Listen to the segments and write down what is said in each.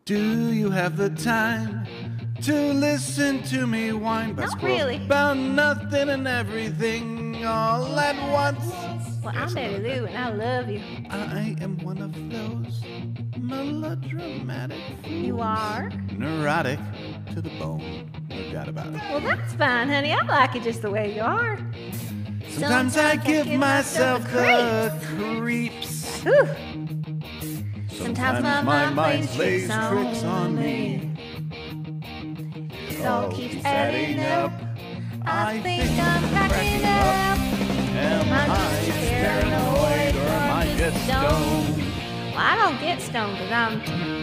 Do you have the time to listen to me whine about Not really. about nothing and everything all at once? Well, I'm Betty Lou, and I love you. I am one of those melodramatic fools. You are? Neurotic to the bone. No doubt about it. Well, that's fine, honey. I like it just the way you are. Sometimes I give myself the creeps. Ooh. Sometimes my mind plays tricks on me. It all keeps adding up. I think I'm cracking up. Am I just paranoid or am I just stoned? Well, I don't get stoned because I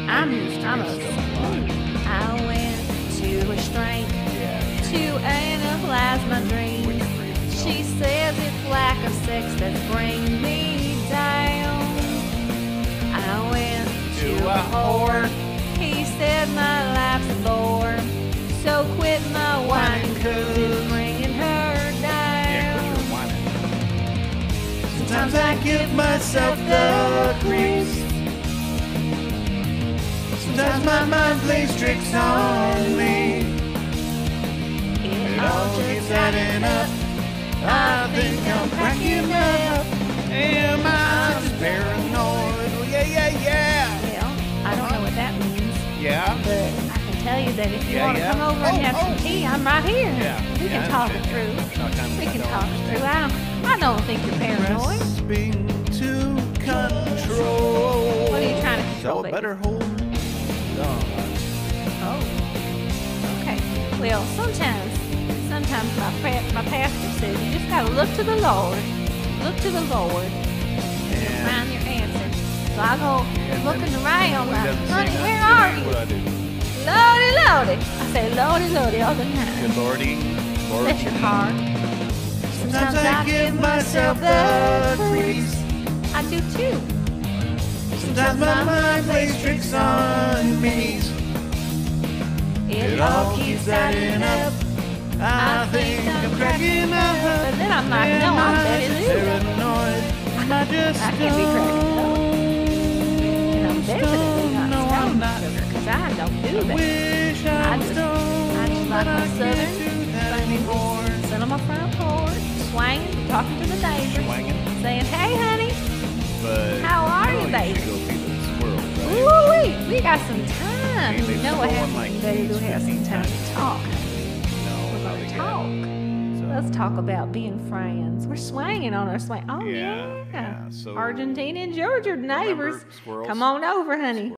went to a strength to analyze my dreams. She says it's lack of sex that's bringing me down. I went to a whore. He said my life's a bore. So quit my whining 'cause it's bringing her down. Sometimes I give myself the creeps. Sometimes my mind plays tricks on me. It All keeps adding up. I think I'm cracking up. Am I just paranoid? Oh, yeah. Well, I don't know what that means, Yeah? but I can tell you that if you Yeah, want to yeah. come over and have some tea, I'm right here. We can talk it through. We can talk it through. I don't think you're paranoid. Grasping to control. What are you trying to control, So I baby? better hold on. Oh, okay. Well, sometimes my pastor says you just gotta look to the Lord. Look to the Lord. You'll find your answer. So I go looking around like, honey, where are you? What I do? Lordy. I say Lordy all the time. Good Lordy. Bless your heart. Sometimes I give myself the creeps. I do too. Sometimes my mind plays tricks on me. It all keeps adding up. I think I'm cracking up. But then I'm like, no, I'm Betty Lou. Paranoid. Am I just I can't be cracking up. And I'm definitely not No, I'm not. because I don't do that. Wish I was stoned, I just like but my I southern can't do that anymore. Sitting on my front porch, swinging, talking to the neighbors, Swinging. saying, hey, honey, But how are you, really, baby? should go feed the squirrels, right? Ooh, we got some time. Hey, they You know what score happens like when Betty Lou has some 15 time to times. talk. No, We're going to talk. Let's talk about being friends. We're swinging on our swing. Oh, Yeah. So Argentina and Georgia neighbors. squirrels? Come on over, honey.